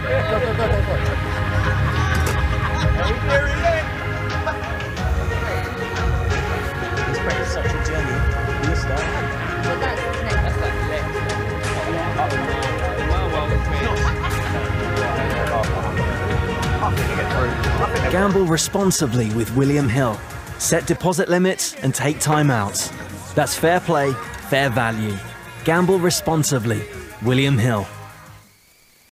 It's such a journey. Gamble responsibly with William Hill. Set deposit limits and take time outs. That's fair play, fair value. Gamble responsibly. William Hill.